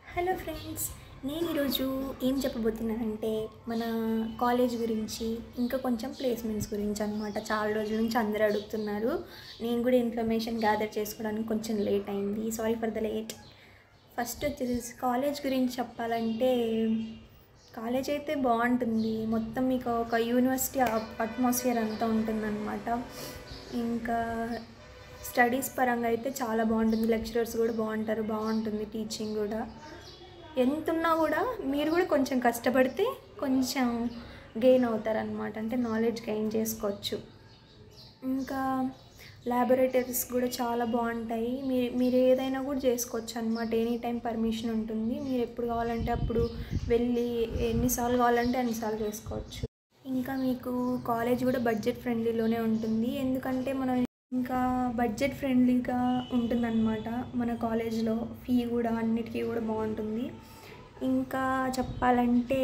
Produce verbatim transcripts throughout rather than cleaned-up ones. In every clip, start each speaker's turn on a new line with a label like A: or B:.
A: Hello friends, నేను ఈరోజు ఏం చెప్పబోతున్నానంటే మన కాలేజ్ గురించి ఇంకా కొంచెం ప్లేస్మెంట్స్ గురించి అనమాట. చాలా రోజుల నుంచి అందరూ అడుగుతున్నారు. నేను కూడా ఇన్ఫర్మేషన్ గ్యాదర్ చేసుకోవడానికి కొంచెం లేట్ అయింది. Sorry for the late. First వచ్చేసి కాలేజ్ గురించి చెప్పాలంటే కాలేజ్ అయితే బాగుంటుంది. మొత్తం మీకు ఒక యూనివర్సిటీ అట్మాస్ఫియర్ అంతా ఉంటుందన్నమాట. ఇంకా స్టడీస్ పరంగా అయితే చాలా బాగుంటుంది. లెక్చరర్స్ కూడా బాగుంటారు, బాగుంటుంది టీచింగ్ కూడా. ఎంతున్నా కూడా మీరు కూడా కొంచెం కష్టపడితే కొంచెం గెయిన్ అవుతారనమాట, అంటే నాలెడ్జ్ గెయిన్ చేసుకోవచ్చు. ఇంకా ల్యాబొరేటరీస్ కూడా చాలా బాగుంటాయి. మీరు మీరు ఏదైనా కూడా చేసుకోవచ్చు అనమాట. ఎనీ టైం పర్మిషన్ ఉంటుంది. మీరు ఎప్పుడు కావాలంటే అప్పుడు వెళ్ళి ఎన్నిసార్లు కావాలంటే అన్నిసార్లు చేసుకోవచ్చు. ఇంకా మీకు కాలేజ్ కూడా బడ్జెట్ ఫ్రెండ్లీలోనే ఉంటుంది, ఎందుకంటే మనం ఇంకా బడ్జెట్ ఫ్రెండ్లీగా ఉంటుందన్నమాట. మన కాలేజ్లో ఫీ కూడా అన్నిటికీ కూడా బాగుంటుంది. ఇంకా చెప్పాలంటే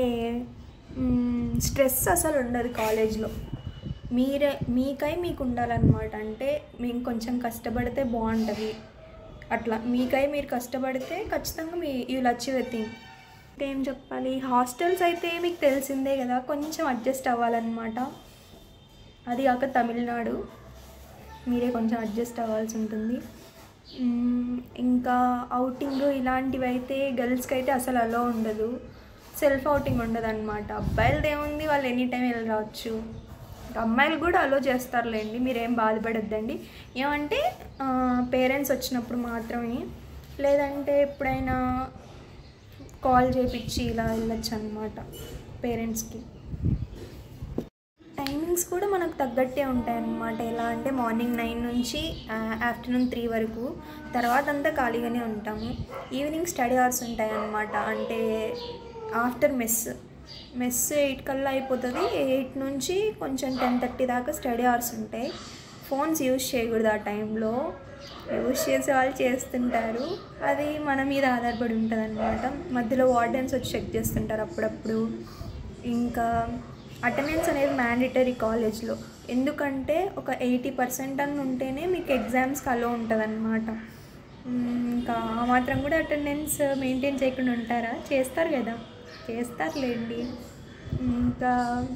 A: స్ట్రెస్ అసలు ఉండదు కాలేజ్లో. మీరే మీకై మీకు ఉండాలన్నమాట. అంటే మేము కొంచెం కష్టపడితే బాగుంటుంది, అట్లా మీకై మీరు కష్టపడితే ఖచ్చితంగా మీ you will achieve a thing. ఏం చెప్పాలి, హాస్టల్స్ అయితే మీకు తెలిసిందే కదా, కొంచెం అడ్జస్ట్ అవ్వాలన్నమాట. అది కాక తమిళనాడు, మీరే కొంచెం అడ్జస్ట్ అవ్వాల్సి ఉంటుంది. ఇంకా అవుటింగ్ ఇలాంటివి అయితే గర్ల్స్కి అయితే అసలు అలో ఉండదు. సెల్ఫ్ అవుటింగ్ ఉండదు అనమాట. అబ్బాయిలది ఏముంది, వాళ్ళు ఎనీ టైం వెళ్ళి రావచ్చు. అమ్మాయిలు కూడా అలో చేస్తారులేండి, మీరేం బాధపడద్దండి. ఏమంటే పేరెంట్స్ వచ్చినప్పుడు మాత్రమే, లేదంటే ఎప్పుడైనా కాల్ చేయించి ఇలా వెళ్ళొచ్చు అనమాట పేరెంట్స్కి. టైమింగ్స్ కూడా మనకు తగ్గట్టే ఉంటాయన్నమాట. ఎలా అంటే మార్నింగ్ నైన్ నుంచి ఆఫ్టర్నూన్ త్రీ వరకు, తర్వాత అంతా ఖాళీగానే ఉంటాము. ఈవినింగ్ స్టడీ అవర్స్ ఉంటాయన్నమాట. అంటే ఆఫ్టర్ మెస్ మెస్ ఎయిట్ కల్లా అయిపోతుంది. ఎయిట్ నుంచి కొంచెం టెన్ థర్టీ దాకా స్టడీ అవర్స్ ఉంటాయి. ఫోన్స్ యూజ్ చేయకూడదు ఆ టైంలో. యూజ్ చేసే వాళ్ళు చేస్తుంటారు, అది మన మీద ఆధారపడి ఉంటుంది అనమాట. మధ్యలో వార్డెన్స్ వచ్చి చెక్ చేస్తుంటారు అప్పుడప్పుడు. ఇంకా అటెండెన్స్ అనేది మ్యాండేటరీ కాలేజ్లో, ఎందుకంటే ఒక ఎయిటీ పర్సెంట్ అని ఉంటేనే మీకు ఎగ్జామ్స్కి అలో ఉంటుంది అనమాట. ఇంకా ఆ మాత్రం కూడా అటెండెన్స్ మెయింటైన్ చేయకుండా ఉంటారా? చేస్తారు కదా, చేస్తారులేండి. ఇంకా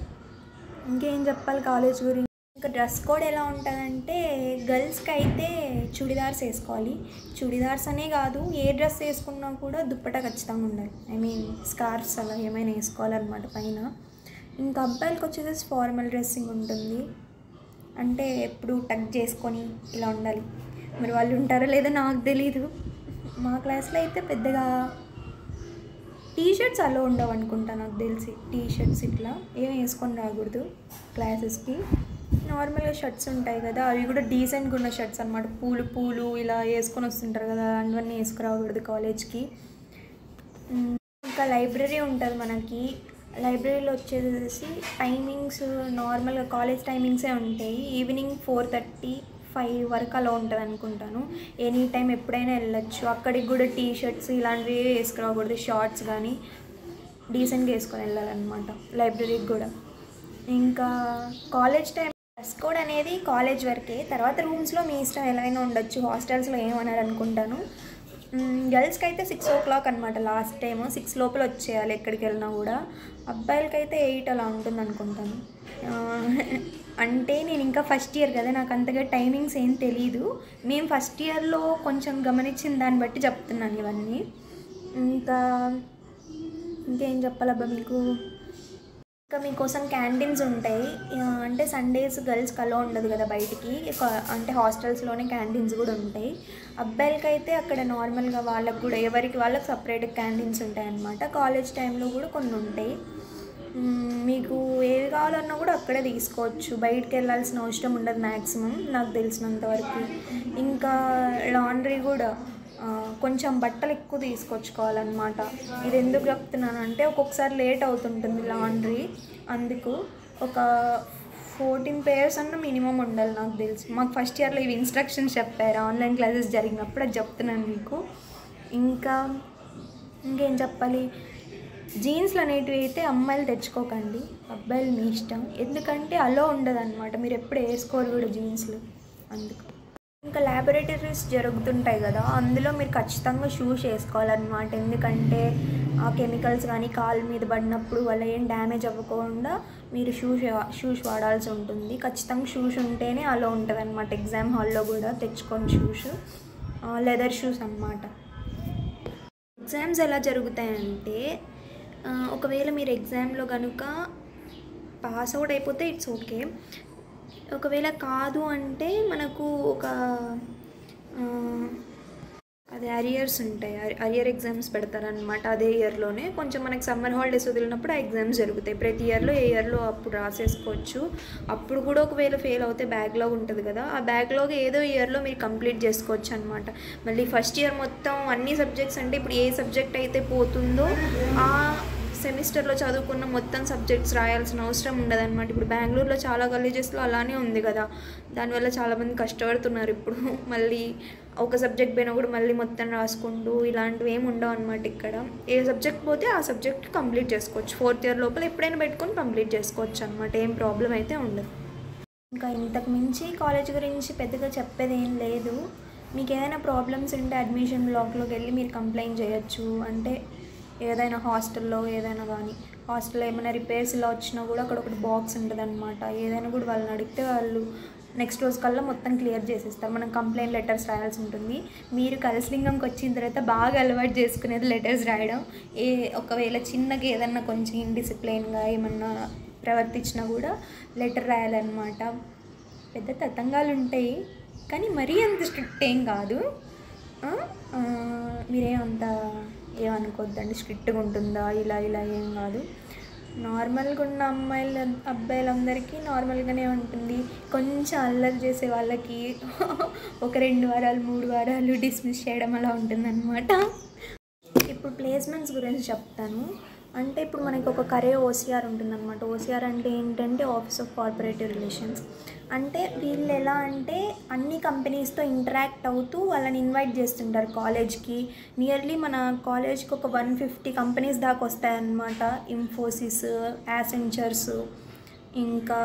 A: ఇంకేం చెప్పాలి కాలేజ్ గురించి. ఇంకా డ్రెస్ కోడ్ ఎలా ఉంటుందంటే గర్ల్స్కి అయితే చుడిదార్స్ వేసుకోవాలి. చుడిదార్స్ అనే కాదు, ఏ డ్రెస్ వేసుకున్నా కూడా దుప్పటా ఖచ్చితంగా ఉండాలి. ఐ మీన్ స్కార్ఫ్స్ అలా ఏమైనా వేసుకోవాలన్నమాట పైన. ఇంకా అబ్బాయిలకి వచ్చేసి ఫార్మల్ డ్రెస్సింగ్ ఉంటుంది, అంటే ఎప్పుడు టక్ చేసుకొని ఇలా ఉండాలి. మరి వాళ్ళు ఉంటారో లేదో నాకు తెలీదు. మా క్లాస్లో అయితే పెద్దగా టీ షర్ట్స్ అలా ఉండవు అనుకుంటా, నాకు తెలిసి. టీ షర్ట్స్ ఇట్లా ఏమి వేసుకొని రాకూడదు క్లాసెస్కి. నార్మల్గా షర్ట్స్ ఉంటాయి కదా, అవి కూడా డీసెంట్గా ఉన్న షర్ట్స్ అనమాట. పూలు పూలు ఇలా వేసుకొని వస్తుంటారు కదా, అందువన్నీ వేసుకురాకూడదు కాలేజ్కి. ఇంకా లైబ్రరీ ఉంటుంది మనకి. లైబ్రరీలో వచ్చేసి టైమింగ్స్ నార్మల్గా కాలేజ్ టైమింగ్సే ఉంటాయి. ఈవినింగ్ ఫోర్ థర్టీ ఫైవ్ వరకు అలా ఉంటుంది అనుకుంటాను. ఎనీ టైం ఎప్పుడైనా వెళ్ళొచ్చు. అక్కడికి కూడా టీ షర్ట్స్ ఇలాంటివి వేసుకురాకూడదు, షార్ట్స్ కానీ డీసెంట్గా వేసుకొని వెళ్ళాలన్నమాట లైబ్రరీకి కూడా. ఇంకా కాలేజ్ టైం డ్రెస్ కోడ్ అనేది కాలేజ్ వరకే, తర్వాత రూమ్స్లో మీ ఇష్టం ఎలా అయినా ఉండొచ్చు. హాస్టల్స్లో ఏమన్నారు అనుకుంటాను. గర్ల్స్కి అయితే సిక్స్ ఓ క్లాక్ అనమాట లాస్ట్ టైము, సిక్స్ లోపల వచ్చేయాలి ఎక్కడికి వెళ్ళినా కూడా. అబ్బాయిలకైతే ఎయిట్ అలా ఉంటుంది అనుకుంటాను. అంటే నేను ఇంకా ఫస్ట్ ఇయర్ కదా, నాకు అంతగా టైమింగ్స్ ఏం తెలీదు. మేము ఫస్ట్ ఇయర్లో కొంచెం గమనించిన దాన్ని బట్టి చెప్తున్నాను ఇవన్నీ. ఇంకా ఇంకేం చెప్పాలబ్బా మీకు. ఇంకా మీకోసం క్యాంటీన్స్ ఉంటాయి. అంటే సండేస్ గర్ల్స్కి అలో ఉండదు కదా బయటికి, అంటే హాస్టల్స్లోనే క్యాంటీన్స్ కూడా ఉంటాయి. అబ్బాయిలకైతే అక్కడ నార్మల్గా వాళ్ళకు కూడా ఎవరికి వాళ్ళకి సపరేట్ క్యాంటీన్స్ ఉంటాయి అన్నమాట. కాలేజ్ టైంలో కూడా కొన్ని ఉంటాయి. మీకు ఏవి కావాలన్నా కూడా అక్కడే తీసుకోవచ్చు, బయటికి వెళ్ళాల్సిన అవసరం ఉండదు మ్యాక్సిమం నాకు తెలిసినంత వరకు. ఇంకా లాండ్రీ కూడా కొంచెం బట్టలు ఎక్కువ తీసుకొచ్చుకోవాలన్నమాట. ఇది ఎందుకు చెప్తున్నానంటే ఒక్కొక్కసారి లేట్ అవుతుంటుంది లాండ్రీ, అందుకు ఒక ఫోర్టీన్ పేర్స్ అన్న మినిమం ఉండాలి నాకు తెలిసి. మాకు ఫస్ట్ ఇయర్లో ఇవి ఇన్స్ట్రక్షన్స్ చెప్పారు ఆన్లైన్ క్లాసెస్ జరిగినప్పుడు, అది చెప్తున్నాను మీకు. ఇంకా ఇంకేం చెప్పాలి, జీన్స్లు అనేటివి అయితే అమ్మాయిలు తెచ్చుకోకండి, అబ్బాయిలు మీ ఇష్టం. ఎందుకంటే అలో ఉండదు అనమాట, మీరు ఎప్పుడు వేసుకోరు కూడా జీన్స్లు, అందుకు. ఇంకా ల్యాబొరేటరీస్ జరుగుతుంటాయి కదా, అందులో మీరు ఖచ్చితంగా షూస్ వేసుకోవాలన్నమాట. ఎందుకంటే ఆ కెమికల్స్ కానీ కాలు మీద పడినప్పుడు వల్ల ఏం డ్యామేజ్ అవ్వకుండా మీరు షూస్ షూస్ వాడాల్సి ఉంటుంది. ఖచ్చితంగా షూస్ ఉంటేనే అలా ఉంటుంది అనమాట. ఎగ్జామ్ హాల్లో కూడా తెచ్చుకొని షూస్, లెదర్ షూస్ అన్నమాట. ఎగ్జామ్స్ ఎలా జరుగుతాయంటే ఒకవేళ మీరు ఎగ్జామ్లో కనుక పాస్ అవుట్ అయిపోతే ఇట్స్ ఓకే. ఒకవేళ కాదు అంటే మనకు ఒక అదే అరియర్స్ ఉంటాయి, అరియర్ ఎగ్జామ్స్ పెడతారనమాట. అదే ఇయర్లోనే కొంచెం మనకి సమ్మర్ హాలిడేస్ వదిలినప్పుడు ఆ ఎగ్జామ్స్ జరుగుతాయి. ప్రతి ఇయర్లో ఏ ఇయర్లో అప్పుడు రాసేసుకోవచ్చు. అప్పుడు కూడా ఒకవేళ ఫెయిల్ అవుతే బ్యాక్లాగ్ ఉంటుంది కదా, ఆ బ్యాక్లాగ్ ఏదో ఇయర్లో మీరు కంప్లీట్ చేసుకోవచ్చు అనమాట. మళ్ళీ ఫస్ట్ ఇయర్ మొత్తం అన్ని సబ్జెక్ట్స్ అంటే ఇప్పుడు ఏ సబ్జెక్ట్ అయితే పోతుందో ఆ సెమిస్టర్లో చదువుకున్న మొత్తం సబ్జెక్ట్స్ రాయాల్సిన అవసరం ఉండదన్నమాట. ఇప్పుడు బెంగళూరులో చాలా కాలేజెస్లో అలానే ఉంది కదా, దానివల్ల చాలామంది కష్టపడుతున్నారు ఇప్పుడు. మళ్ళీ ఒక సబ్జెక్ట్ పోయినా కూడా మళ్ళీ మొత్తం రాసుకుంటూ ఇలాంటివి ఏమి ఉండవు అనమాట. ఇక్కడ ఏ సబ్జెక్ట్ పోతే ఆ సబ్జెక్ట్ కంప్లీట్ చేసుకోవచ్చు. ఫోర్త్ ఇయర్ లోపల ఎప్పుడైనా పెట్టుకొని కంప్లీట్ చేసుకోవచ్చు అనమాట. ఏం ప్రాబ్లం అయితే ఉండదు. ఇంకా ఇంతకు మించి కాలేజ్ గురించి పెద్దగా చెప్పేది ఏం లేదు. మీకు ఏదైనా ప్రాబ్లమ్స్ ఉంటే అడ్మిషన్ బ్లాక్లోకి వెళ్ళి మీరు కంప్లైంట్ చేయొచ్చు. అంటే ఏదైనా హాస్టల్లో ఏదైనా కానీ హాస్టల్లో ఏమైనా రిపేర్స్ ఇలా వచ్చినా కూడా అక్కడ ఒకటి బాక్స్ ఉంటుంది అనమాట. ఏదైనా కూడా వాళ్ళని అడిగితే వాళ్ళు నెక్స్ట్ రోజు కల్లా మొత్తం క్లియర్ చేసేస్తారు. మనం కంప్లైంట్ లెటర్స్ రాయాల్సి ఉంటుంది. మీరు కలసలింగంకి వచ్చిన తర్వాత బాగా అలవాటు చేసుకునేది లెటర్స్ రాయడం. ఏ ఒకవేళ చిన్నగా ఏదన్నా కొంచెం ఇండిసిప్లైన్గా ఏమన్నా ప్రవర్తించినా కూడా లెటర్ రాయాలన్నమాట. పెద్ద తతంగాలు ఉంటాయి కానీ మరీ అంత స్ట్రిక్ట్ ఏం కాదు. మీరేమంత ఏమనుకోద్దండి స్ట్రిక్ట్గా ఉంటుందా ఇలా ఇలా ఏం కాదు. నార్మల్గా ఉన్న అమ్మాయిలు అబ్బాయిలందరికీ నార్మల్గానే ఉంటుంది. కొంచెం అల్లరి చేసే వాళ్ళకి ఒక రెండు వారాలు మూడు వారాలు డిస్మిస్ చేయడం అలా ఉంటుందన్నమాట. ఇప్పుడు ప్లేస్మెంట్స్ గురించి చెప్తాను. అంటే ఇప్పుడు మనకి ఒక కరే ఓసీఆర్ ఉంటుందన్నమాట. ఓసీఆర్ అంటే ఏంటంటే ఆఫీస్ ఆఫ్ కార్పొరేటివ్ రిలేషన్స్. అంటే వీళ్ళు ఎలా అంటే అన్ని కంపెనీస్తో ఇంటరాక్ట్ అవుతూ వాళ్ళని ఇన్వైట్ చేస్తుంటారు కాలేజ్కి. నియర్లీ మన కాలేజ్కి ఒక వన్ ఫిఫ్టీ కంపెనీస్ దాకా వస్తాయన్నమాట. ఇన్ఫోసిస్, యాసెంచర్స్, ఇంకా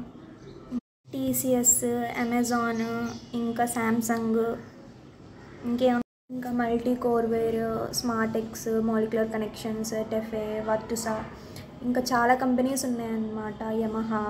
A: టీసీఎస్, అమెజాన్, ఇంకా శాంసంగ్, ఇంకేమన్నా ఇంకా multicoreware, Smartex, molecular connections, TAFE, Virtusa, ఇంకా చాలా కంపెనీస్ ఉన్నాయన్నమాట. యమహా.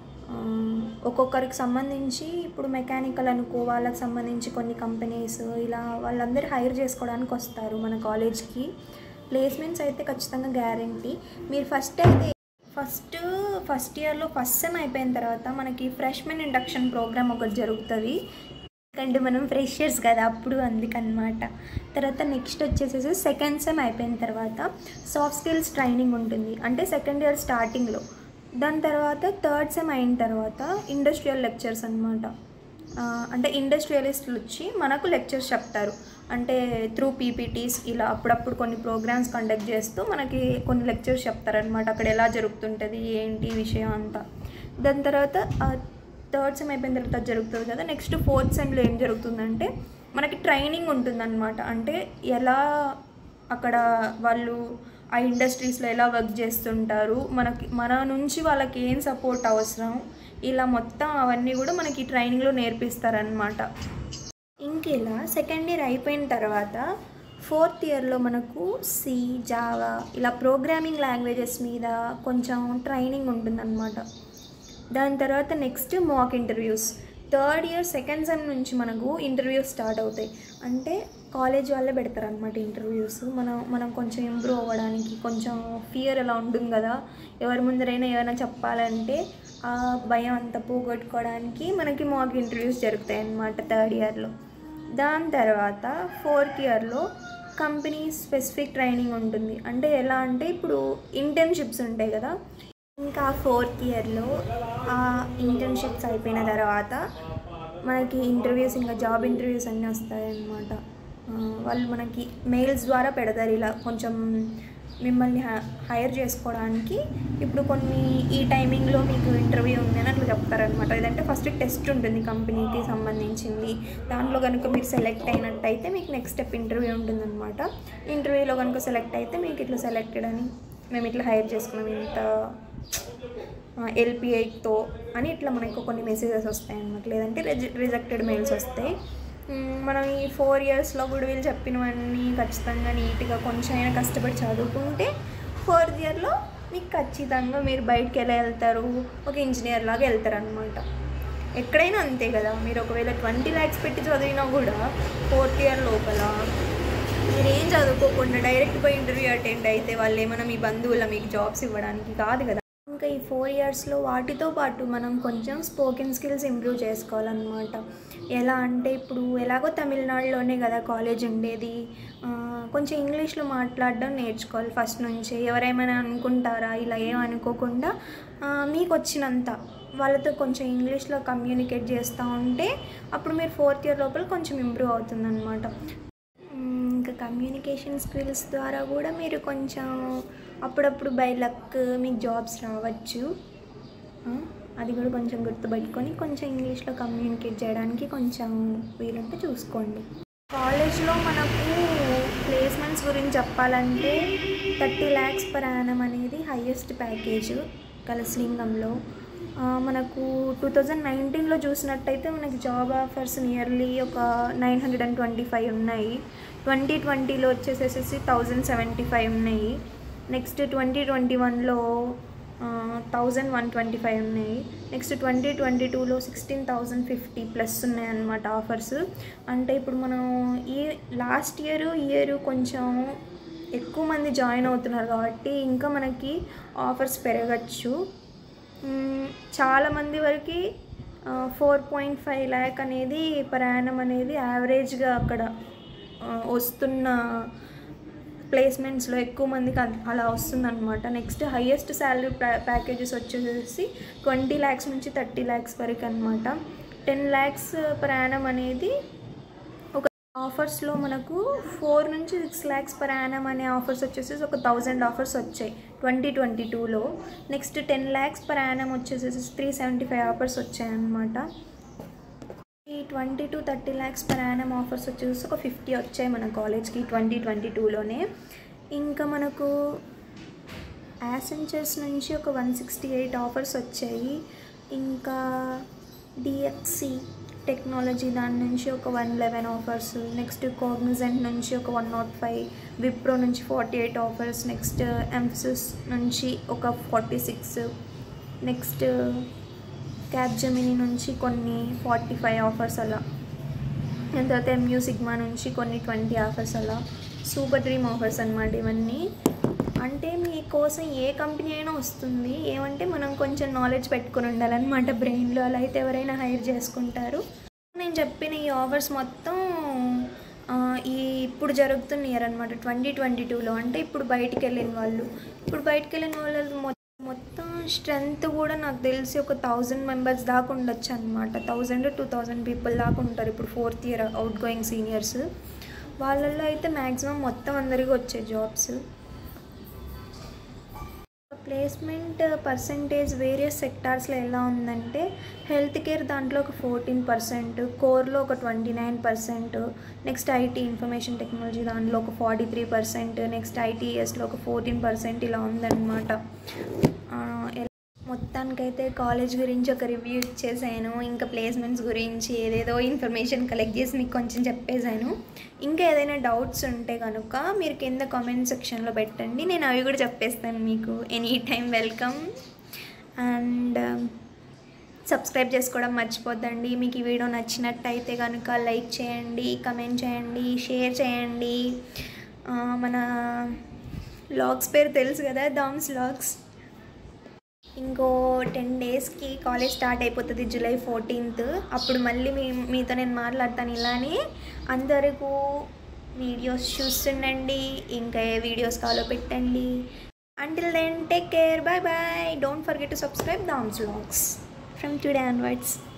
A: ఒక్కొక్కరికి సంబంధించి ఇప్పుడు మెకానికల్ అనుకో వాళ్ళకి సంబంధించి కొన్ని కంపెనీస్ ఇలా వాళ్ళందరూ హైర్ చేసుకోవడానికి వస్తారు మన కాలేజ్కి. ప్లేస్మెంట్స్ అయితే ఖచ్చితంగా గ్యారంటీ. మీరు ఫస్ట్ అయితే ఫస్ట్ ఫస్ట్ ఇయర్లో ఫస్ట్ సెమ్ అయిపోయిన తర్వాత మనకి ఫ్రెష్మెన్ ఇండక్షన్ ప్రోగ్రామ్ ఒకటి జరుగుతుంది. ఎందుకంటే మనం ఫ్రెషర్స్ కదా అప్పుడు, అందుకనమాట. తర్వాత నెక్స్ట్ వచ్చేసేసి సెకండ్ సెమ్ అయిపోయిన తర్వాత సాఫ్ట్ స్కిల్స్ ట్రైనింగ్ ఉంటుంది. అంటే సెకండ్ ఇయర్ స్టార్టింగ్లో. దాని తర్వాత థర్డ్ సెమ్ అయిన తర్వాత ఇండస్ట్రియల్ లెక్చర్స్ అనమాట. అంటే ఇండస్ట్రియలిస్టులు వచ్చి మనకు లెక్చర్స్ చెప్తారు. అంటే త్రూ పీపీటీస్ ఇలా అప్పుడప్పుడు కొన్ని ప్రోగ్రామ్స్ కండక్ట్ చేస్తూ మనకి కొన్ని లెక్చర్స్ చెప్తారనమాట. అక్కడ ఎలా జరుగుతుంటుంది ఏంటి విషయం అంతా. దాని తర్వాత థర్డ్ సెమ్ అయిపోయిన తర్వాత జరుగుతుంది కదా, నెక్స్ట్ ఫోర్త్ సెమ్లో ఏం జరుగుతుందంటే మనకి ట్రైనింగ్ ఉంటుందన్నమాట. అంటే ఎలా అక్కడ వాళ్ళు ఆ ఇండస్ట్రీస్లో ఎలా వర్క్ చేస్తుంటారు, మనకి మన నుంచి వాళ్ళకి ఏం సపోర్ట్ అవసరం, ఇలా మొత్తం అవన్నీ కూడా మనకి ట్రైనింగ్లో నేర్పిస్తారనమాట. ఇంకెలా సెకండ్ ఇయర్ అయిపోయిన తర్వాత ఫోర్త్ ఇయర్లో మనకు సి, జావా ఇలా ప్రోగ్రామింగ్ లాంగ్వేజెస్ మీద కొంచెం ట్రైనింగ్ ఉంటుందన్నమాట. దాని తర్వాత next mock interviews. Third year second sem నుంచి మనకు ఇంటర్వ్యూస్ స్టార్ట్ అవుతాయి. అంటే కాలేజ్ వాళ్ళే పెడతారు అనమాట ఇంటర్వ్యూస్. మనం మనం కొంచెం ఇంప్రూవ్ అవ్వడానికి, కొంచెం ఫియర్ ఎలా ఉంటుంది కదా ఎవరి ముందరైనా ఏమైనా చెప్పాలంటే ఆ భయం అంతా పోగొట్టుకోవడానికి మనకి మాక్ ఇంటర్వ్యూస్ జరుగుతాయి అన్నమాట థర్డ్ ఇయర్లో. దాని తర్వాత ఫోర్త్ ఇయర్లో కంపెనీ స్పెసిఫిక్ ట్రైనింగ్ ఉంటుంది. అంటే ఎలా అంటే ఇప్పుడు ఇంటర్న్షిప్స్ ఉంటాయి కదా, ఇంకా ఫోర్త్ ఇయర్లో ఆ ఇంటర్న్షిప్స్ అయిపోయిన తర్వాత మనకి ఇంటర్వ్యూస్, ఇంకా జాబ్ ఇంటర్వ్యూస్ అన్నీ వస్తాయన్నమాట. వాళ్ళు మనకి మెయిల్స్ ద్వారా పెడతారు. ఇలా కొంచెం మిమ్మల్ని హైర్ చేసుకోవడానికి ఇప్పుడు కొన్ని ఈ టైమింగ్లో మీకు ఇంటర్వ్యూ ఉంది అని అట్లా చెప్తారనమాట. లేదంటే ఫస్ట్ టెస్ట్ ఉంటుంది కంపెనీకి సంబంధించింది. దాంట్లో కనుక మీరు సెలెక్ట్ అయినట్టయితే మీకు నెక్స్ట్ స్టెప్ ఇంటర్వ్యూ ఉంటుందన్నమాట. ఇంటర్వ్యూలో కనుక సెలెక్ట్ అయితే మీకు ఇట్లా సెలెక్టెడ్ అని మేము ఇట్లా హైర్ చేసుకున్నాం ఇంత ఎల్పిఐతో అని ఇట్లా మనకు కొన్ని మెసేజెస్ వస్తాయి అన్నమాట. లేదంటే రిజె రిజెక్టెడ్ మెయిల్స్ వస్తాయి. మనం ఈ ఫోర్ ఇయర్స్లో కూడా వీళ్ళు చెప్పినవన్నీ ఖచ్చితంగా నీట్గా కొంచెం అయినా కష్టపడి చదువుకుంటే ఫోర్త్ ఇయర్లో మీకు ఖచ్చితంగా మీరు బయటకు ఎలా వెళ్తారు, ఒక ఇంజనీర్ లాగా వెళ్తారు అనమాట. ఎక్కడైనా అంతే కదా. మీరు ఒకవేళ ట్వంటీ ల్యాక్స్ పెట్టి చదివినా కూడా ఫోర్త్ ఇయర్ లోపల మీరేం చదువుకోకుండా డైరెక్ట్ పోయి ఇంటర్వ్యూ అటెండ్ అయితే వాళ్ళు ఏమైనా మీ బంధువుల మీకు జాబ్స్ ఇవ్వడానికి కాదు కదా. ఇంకా ఈ ఫోర్ ఇయర్స్లో వాటితో పాటు మనం కొంచెం స్పోకెన్ స్కిల్స్ ఇంప్రూవ్ చేసుకోవాలన్నమాట. ఎలా అంటే ఇప్పుడు ఎలాగో తమిళనాడులోనే కదా కాలేజ్ ఉండేది, కొంచెం ఇంగ్లీష్లో మాట్లాడడం నేర్చుకోవాలి ఫస్ట్ నుంచి. ఎవరేమైనా అనుకుంటారా ఇలా ఏమనుకోకుండా మీకు వచ్చినంత వాళ్ళతో కొంచెం ఇంగ్లీష్లో కమ్యూనికేట్ చేస్తూ ఉంటే అప్పుడు మీరు ఫోర్త్ ఇయర్ లోపల కొంచెం ఇంప్రూవ్ అవుతుందన్నమాట. ఇంకా కమ్యూనికేషన్ స్కిల్స్ ద్వారా కూడా మీరు కొంచెం అప్పుడప్పుడు బై లక్ మీకు జాబ్స్ రావచ్చు. అది కూడా కొంచెం గుర్తుపెట్టుకొని కొంచెం ఇంగ్లీష్లో కమ్యూనికేట్ చేయడానికి కొంచెం వీలుంటే చూసుకోండి. కాలేజ్లో మనకు ప్లేస్మెంట్స్ గురించి చెప్పాలంటే థర్టీ ల్యాక్స్ పర్ యానం అనేది హైయెస్ట్ ప్యాకేజ్ కలసలింగంలో. మనకు టూ థౌజండ్ నైన్టీన్లో చూసినట్టయితే మనకి జాబ్ ఆఫర్స్ నియర్లీ ఒక nine hundred and twenty five ఉన్నాయి. ట్వంటీ ట్వంటీలో వచ్చేసేసి థౌజండ్ సెవెంటీ ఫైవ్ ఉన్నాయి. నెక్స్ట్ ట్వంటీ ట్వంటీ వన్లో థౌజండ్ వన్ ట్వంటీ ఫైవ్ ఉన్నాయి. నెక్స్ట్ ట్వంటీ ట్వంటీ టూలో సిక్స్టీన్ థౌజండ్ ఫిఫ్టీ ప్లస్ ఉన్నాయన్నమాట ఆఫర్స్. అంటే ఇప్పుడు మనం ఈ లాస్ట్ ఇయర్ ఇయర్ కొంచెం ఎక్కువ మంది జాయిన్ అవుతున్నారు కాబట్టి ఇంకా మనకి ఆఫర్స్ పెరగచ్చు. చాలామంది వరకు ఫోర్ పాయింట్ ఫైవ్ ల్యాక్ అనేది ప్రయాణం అనేది యావరేజ్గా అక్కడ వస్తున్న ప్లేస్మెంట్స్లో ఎక్కువ మందికి అలా వస్తుందన్నమాట. నెక్స్ట్ హైయెస్ట్ శాలరీ ప్యాకేజెస్ వచ్చేసి ట్వంటీ ల్యాక్స్ నుంచి థర్టీ ల్యాక్స్ వరకు అనమాట. టెన్ ల్యాక్స్ ప్రయాణం అనేది ఒక ఆఫర్స్లో మనకు ఫోర్ నుంచి సిక్స్ ల్యాక్స్ పర్ యానం అనే ఆఫర్స్ వచ్చేసి ఒక థౌజండ్ ఆఫర్స్ వచ్చాయి ట్వంటీ ట్వంటీ టూలో. Next ten lakhs per annum వచ్చేసి త్రీ సెవెంటీ ఫైవ్ ఆఫర్స్ వచ్చాయి అన్నమాట. ఈ twenty to thirty lakhs per annum offers వచ్చేసి ఒక ఫిఫ్టీ వచ్చాయి మన కాలేజ్కి ట్వంటీ ట్వంటీ టూలోనే. ఇంకా మనకు యాసెంచర్స్ నుంచి ఒక వన్ సిక్స్టీ ఎయిట్ ఆఫర్స్ వచ్చాయి. ఇంకా డిఎక్సి టెక్నాలజీ దాని నుంచి ఒక one eleven offers. Next Cognizant నుంచి ఒక వన్ నాట్ ఫైవ్, విప్రో నుంచి forty eight offers. Next Mphasis నుంచి ఒక ఫార్టీ సిక్స్. నెక్స్ట్ క్యాప్జెమినీ నుంచి కొన్ని ఫార్టీ ఫైవ్ ఆఫర్స్ అలా. దాని తర్వాత ఎంయూ సిగ్మా నుంచి కొన్ని ట్వంటీ ఆఫర్స్ అలా. సూపర్ డ్రీమ్ ఆఫర్స్ అన్నమాట ఇవన్నీ. అంటే మీకోసం ఏ కంపెనీ అయినా వస్తుంది, ఏమంటే మనం కొంచెం నాలెడ్జ్ పెట్టుకుని ఉండాలన్నమాట బ్రెయిన్లో. అలా అయితే ఎవరైనా హైర్ చేసుకుంటారు. నేను చెప్పిన ఈ ఆఫర్స్ మొత్తం ఈ ఇప్పుడు జరుగుతున్న ఇయర్ అనమాట ట్వంటీ ట్వంటీ టూలో. అంటే ఇప్పుడు బయటికి వెళ్ళిన వాళ్ళు ఇప్పుడు బయటికి వెళ్ళిన వాళ్ళు మొత్తం స్ట్రెంత్ కూడా నాకు తెలిసి ఒక థౌజండ్ మెంబర్స్ దాకా ఉండొచ్చు అనమాట. థౌజండ్ టూ థౌజండ్ పీపుల్ దాకా ఉంటారు ఇప్పుడు fourth year outgoing seniors. వాళ్ళల్లో అయితే మ్యాక్సిమం మొత్తం అందరికీ వచ్చే జాబ్స్. ప్లేస్మెంట్ పర్సంటేజ్ వేరియస్ సెక్టార్స్లో ఎలా ఉందంటే హెల్త్ కేర్ దాంట్లో ఒక ఫోర్టీన్ పర్సెంట్, కోర్లో ఒక twenty nine percent, next IT information technology దాంట్లో ఒక ఫార్టీ త్రీ పర్సెంట్, నెక్స్ట్ ఐటీఎస్లో ఒక ఫోర్టీన్ పర్సెంట్ ఇలా ఉందన్నమాట. మొత్తానికైతే కాలేజ్ గురించి ఒక రివ్యూ ఇచ్చేసాను. ఇంకా ప్లేస్మెంట్స్ గురించి ఏదేదో ఇన్ఫర్మేషన్ కలెక్ట్ చేసి మీకు కొంచెం చెప్పేశాను. ఇంకా ఏదైనా డౌట్స్ ఉంటే కనుక మీరు కింద కామెంట్ సెక్షన్లో పెట్టండి, నేను అవి కూడా చెప్పేస్తాను మీకు. Any time welcome. And subscribe చేసుకోవడం మర్చిపోద్దండి. మీకు ఈ వీడియో నచ్చినట్టయితే కనుక లైక్ చేయండి, కమెంట్ చేయండి, షేర్ చేయండి. మన వ్లాగ్స్ పేరు తెలుసు కదా, డామ్స్ వ్లాగ్స్. ఇంకో టెన్ డేస్కి కాలేజ్ స్టార్ట్ అయిపోతుంది జూలై ఫోర్టీన్త్. అప్పుడు మళ్ళీ మీ మీతో నేను మాట్లాడతాను ఇలానే. అందరికీ వీడియోస్ చూస్తుండండి, ఇంకా ఏ వీడియోస్ కావాలో పెట్టండి. Until then take care, bye bye. Don't forget to subscribe Dams vlogs from today onwards.